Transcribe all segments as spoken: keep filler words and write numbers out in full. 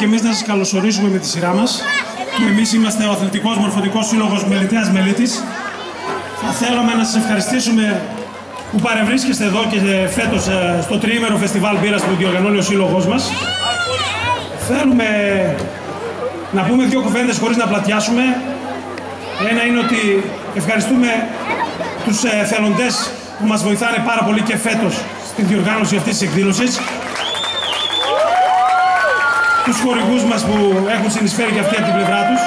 και εμείς να σας καλωσορίσουμε με τη σειρά μας. Εμείς είμαστε ο Αθλητικός Μορφωτικός Σύλλογος Μελιτέας Μελίτης. Θα θέλαμε να σας ευχαριστήσουμε που παρευρίσκεστε εδώ και φέτος στο τριήμερο φεστιβάλ μπύρας που διοργανώνει ο Σύλλογος μας. Θέλουμε να πούμε δύο κουβέντες χωρίς να πλατιάσουμε. Ένα είναι ότι ευχαριστούμε τους θελοντές που μας βοηθάνε πάρα πολύ και φέτος στην διοργάνωση αυτής της εκδήλωσης. Τους χορηγούς μας που έχουν συνεισφέρει και αυτοί από την πλευρά τους.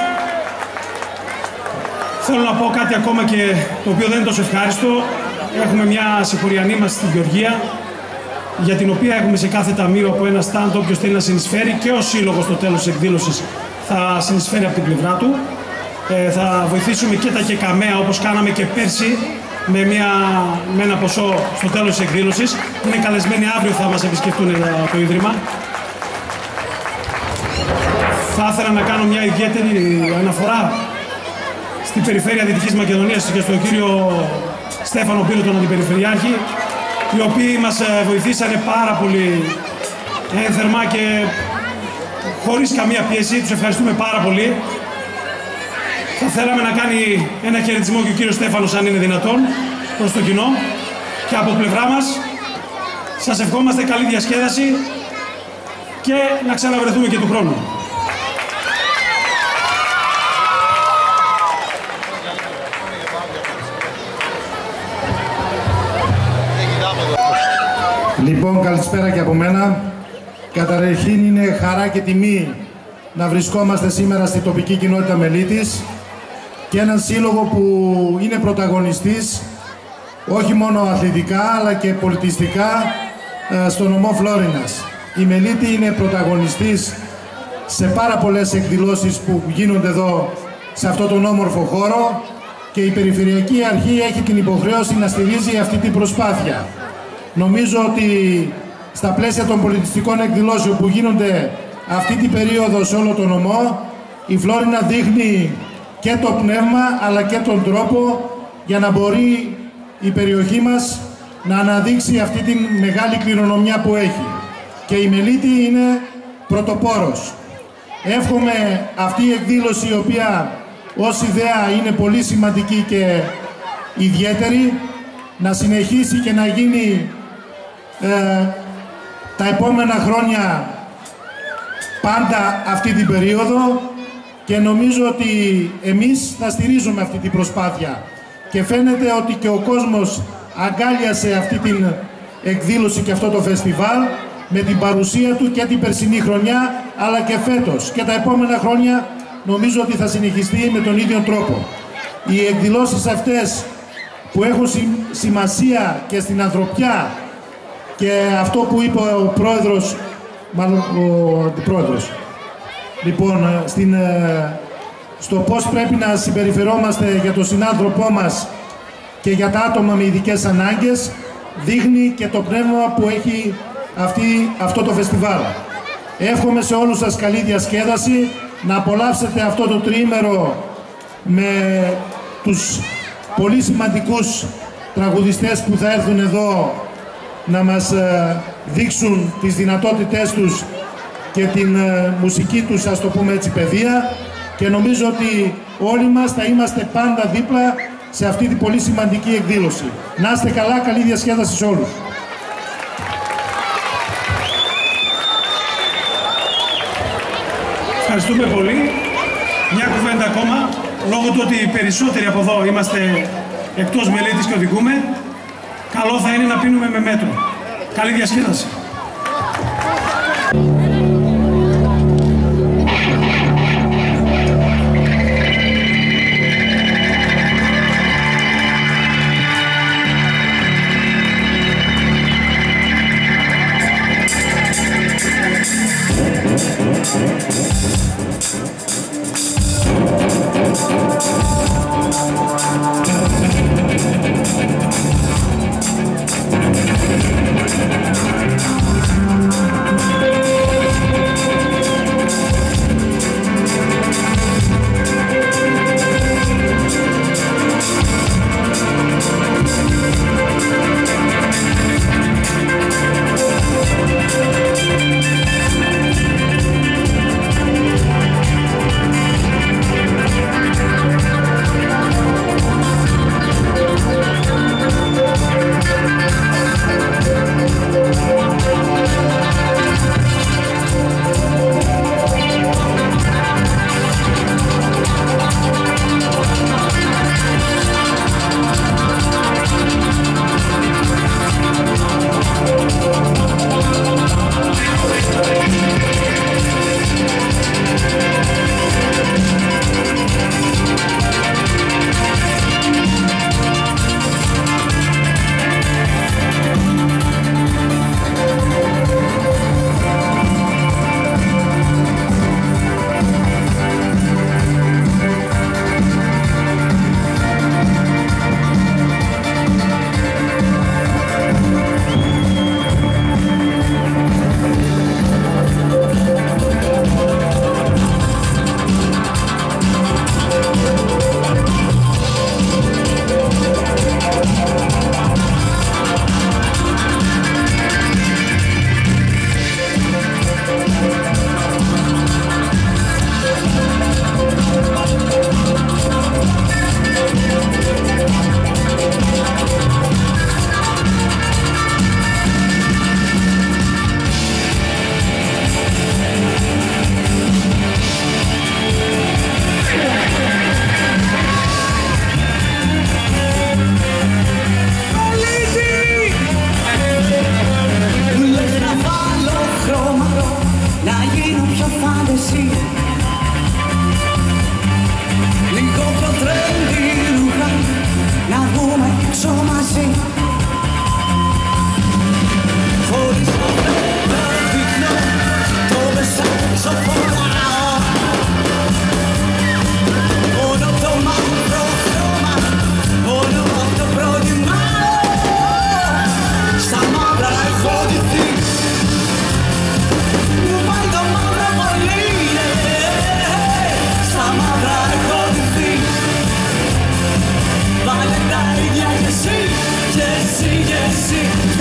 Θέλω να πω κάτι ακόμα και το οποίο δεν είναι τόσο ευχάριστο. Έχουμε μια συγχωριανή μας στην Γεωργία, για την οποία έχουμε σε κάθε ταμείο από ένα stand όποιος θέλει να συνεισφέρει, και ο Σύλλογος στο τέλος της εκδήλωσης θα συνεισφέρει από την πλευρά του. Ε, θα βοηθήσουμε και τα κεκαμέα όπως κάναμε και πέρσι με, μια, με ένα ποσό στο τέλος της εκδήλωσης. Είναι καλεσμένοι, αύριο θα μας επισκεφτούν το Ίδρυμα. Θα ήθελα να κάνω μια ιδιαίτερη αναφορά στην περιφέρεια Δυτικής Μακεδονίας και στον κύριο Στέφανο Πύρο, τον Αντιπεριφερειάρχη, οι οποίοι μας βοηθήσανε πάρα πολύ ένθερμα και χωρίς καμία πίεση. Τους ευχαριστούμε πάρα πολύ. Θα θέλαμε να κάνει ένα χαιρετισμό και ο κύριος Στέφανος, αν είναι δυνατόν, προς το κοινό. Και από πλευρά μας σας ευχόμαστε καλή διασκέδαση και να ξαναβρεθούμε και του χρόνου. Λοιπόν, καλησπέρα και από μένα. Καταρχήν είναι χαρά και τιμή να βρισκόμαστε σήμερα στη τοπική κοινότητα Μελίτης και έναν σύλλογο που είναι πρωταγωνιστής όχι μόνο αθλητικά αλλά και πολιτιστικά στο νομό Φλόρινας. Η Μελίτη είναι πρωταγωνιστής σε πάρα πολλές εκδηλώσεις που γίνονται εδώ σε αυτόν τον όμορφο χώρο και η Περιφερειακή Αρχή έχει την υποχρέωση να στηρίζει αυτή την προσπάθεια. Νομίζω ότι στα πλαίσια των πολιτιστικών εκδηλώσεων που γίνονται αυτή την περίοδο σε όλο τον νομό, η Φλόρινα δείχνει και το πνεύμα αλλά και τον τρόπο για να μπορεί η περιοχή μας να αναδείξει αυτή την μεγάλη κληρονομιά που έχει. Και η Μελίτη είναι πρωτοπόρος. Εύχομαι αυτή η εκδήλωση, η οποία ως ιδέα είναι πολύ σημαντική και ιδιαίτερη, να συνεχίσει και να γίνει ε, τα επόμενα χρόνια πάντα αυτή την περίοδο, και νομίζω ότι εμείς θα στηρίζουμε αυτή την προσπάθεια. Και φαίνεται ότι και ο κόσμος αγκάλιασε αυτή την εκδήλωση και αυτό το φεστιβάλ με την παρουσία του και την περσινή χρονιά αλλά και φέτος. Και τα επόμενα χρόνια νομίζω ότι θα συνεχιστεί με τον ίδιο τρόπο. Οι εκδηλώσεις αυτές που έχουν σημασία και στην ανθρωπιά, και αυτό που είπε ο πρόεδρος, μάλλον ο αντιπρόεδρος, λοιπόν, στην, στο πώς πρέπει να συμπεριφερόμαστε για τον συνάνθρωπό μας και για τα άτομα με ειδικές ανάγκες, δείχνει και το πνεύμα που έχει αυτή, αυτό το φεστιβάλ. Εύχομαι σε όλους σας καλή διασκέδαση, να απολαύσετε αυτό το τριήμερο με τους πολύ σημαντικούς τραγουδιστές που θα έρθουν εδώ να μας δείξουν τις δυνατότητές τους και την μουσική τους, ας το πούμε έτσι, παιδεία, και νομίζω ότι όλοι μας θα είμαστε πάντα δίπλα σε αυτή την πολύ σημαντική εκδήλωση. Να είστε καλά, καλή διασκέδαση σε όλους. Ευχαριστούμε πολύ. Μια κουβέντα ακόμα, λόγω του ότι οι περισσότεροι από εδώ είμαστε εκτός Μελίτης και οδηγούμε, καλό θα είναι να πίνουμε με μέτρο. Καλή διασκέδαση. We'll be right back.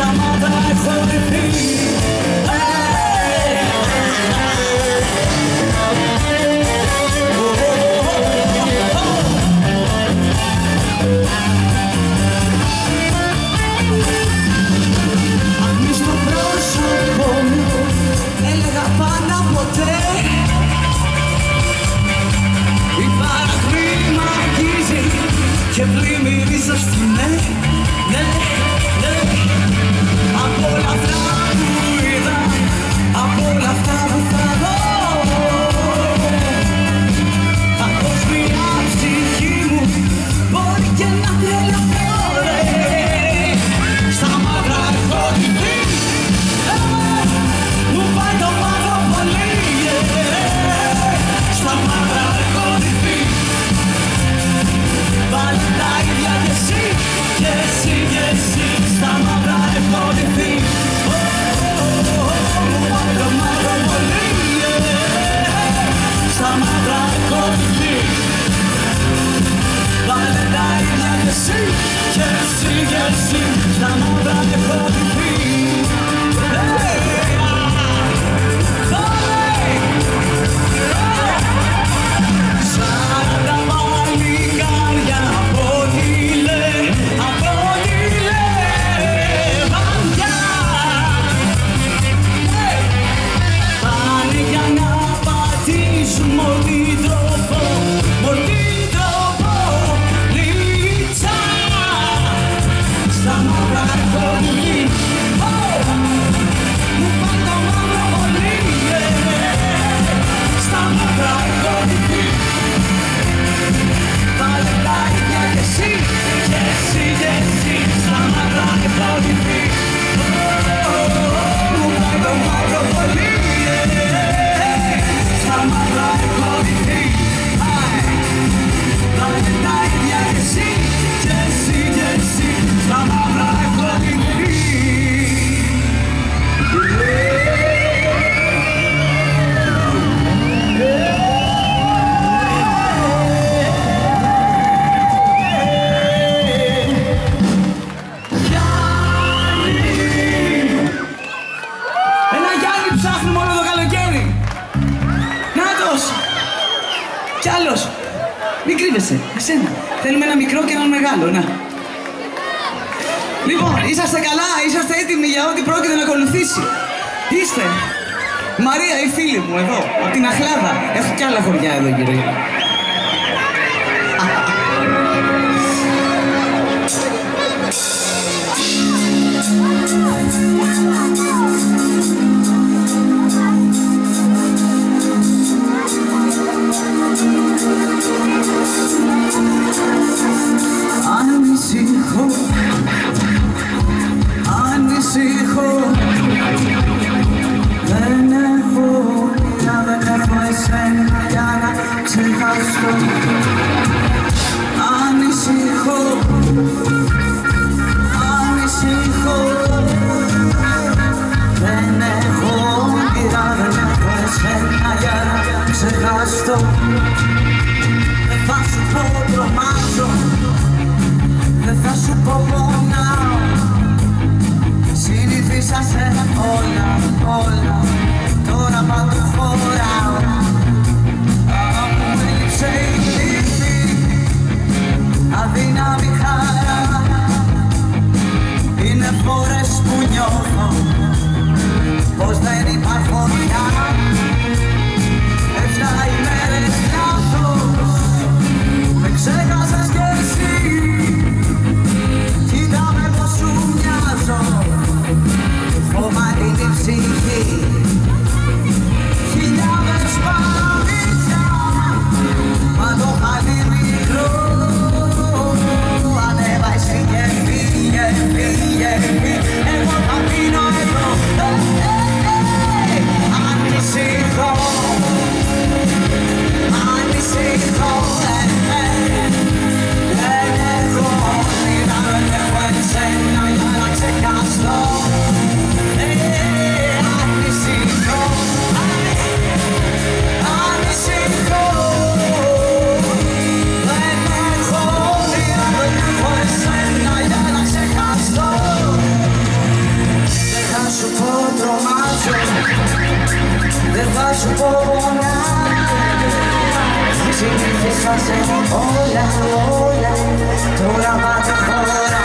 στα μάτια έχω ντυθεί. Αν στο πρόσωπο μου έλεγα πάντα ποτέ, η παρακμή μ' αγγίζει και πλημμυρίζω στη ναι, ναι, ναι. Από όλα αυτά που είδα, από όλα αυτά που θα δω, παγκόσμια ψυχή μου μπορεί και να τρελαθώ, ρε. Στα μαύρα έχω ντυθεί, μου πάει το μαύρο πολύ, στα μαύρα έχω ντυθεί. Πάλι τα ίδια κι εσύ, κι εσύ, κι εσύ, στα μαύρα έχω ντυθεί. Μου πάει το μαύρο πολύ, στα μαύρα έχω ντυθεί. Πάλι τα ίδια κι εσύ, κι εσύ, κι εσύ, στα μαύρα έχω ντυθεί. Σαράντα παλικάρια από ό,τι λέει, από ό,τι λέει βαριά, πάνε για να πατήσουν μορτή τρόπο, μορτή τρόπο, λίτσα. Στα μαύρα έχω ντυθεί, μου πάει το μαύρο πολύ, στα μαύρα έχω ντυθεί. Πάλι τα ίδια κι εσύ, κι εσύ, κι εσύ, στα μαύρα έχω ντυθεί. Μου πάει το μαύρο πολύ, στα μαύρα έχω ντυθεί. Πάλι τα ίδια κι εσύ, κι εσύ, κι εσύ, στα μαύρα έχω ντυθεί. Ένα Γιάννη ψάχνουμε όλο το καλοκαίρι. Νάτος! Κι άλλος. Μην κρύβεσαι. Εσένα. Θέλουμε ένα μικρό και έναν μεγάλο. Να. Λοιπόν, είσαστε καλά, είσαστε έτοιμοι για ό,τι πρόκειται να ακολουθήσει. Είστε. Μαρία, η φίλη μου εδώ, από την Αχλάδα. Έχω κι άλλα χωριά εδώ γύρω. Ανησυχώ, ανησυχώ, δεν έχω πια, δεν έχω εσένα για να ξεχάσω. Ανησυχώ, ανησυχώ, δεν έχω πια, δεν έχω εσένα για να ξεχάσω. Δεν θα σου πω τρομάζω, δεν θα σου πω πονάω, συνηθίσα σε όλα, όλα, τώρα παντού φοράω. Μου έλειψε η λύπη, αδύναμη χαρά, είναι φορές που νιώθω πως δεν υπάρχω πια. Εφτά ημέρες λάθος, με ξέχασες κι εσύ. Κοίταμε πως σου μοιάζω, φοβάται την ψυχή. Χιλιάδες παραμύθια, μα το χαλί μικρό. Ανέβα εσύ και φύγε, φύγε, φύγε. θα σου πω να συνήθισα σε όλα, όλα, τώρα μάται χώρα.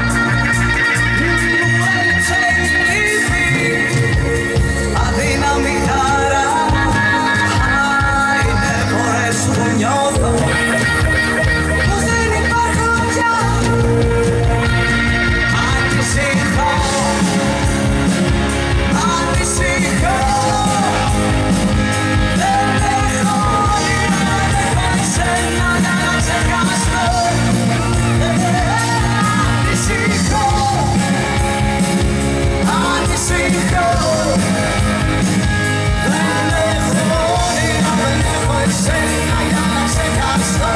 Έτσι λύπη, αδύναμη χαρά, είναι φορές που νιώθω πως δεν υπάρχω πια. Αντισύχω, αντισύχω, δεν έχω όνειρα, δεν έχω εσένα για να ξεχάσω. Αντισύχω, αντισύχω, δεν έχω όνειρα, δεν έχω εσένα για να ξεχάσω.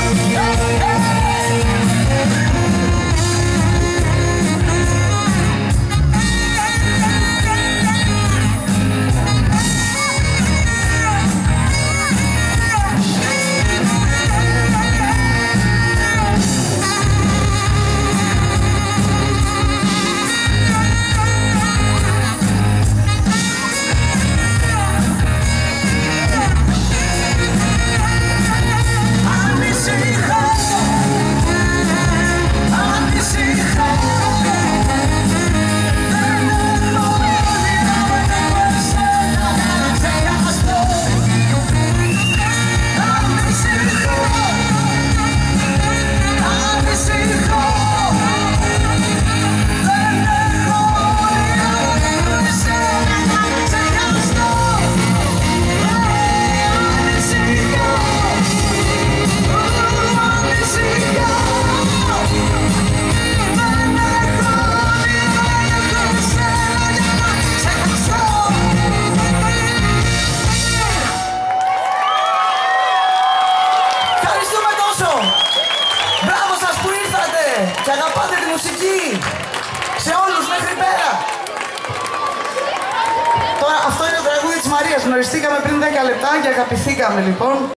Και αγαπάτε τη μουσική σε όλους μέχρι πέρα. Τώρα αυτό είναι το τραγούδι της Μαρίας. Γνωριστήκαμε πριν δέκα λεπτά και αγαπηθήκαμε λοιπόν.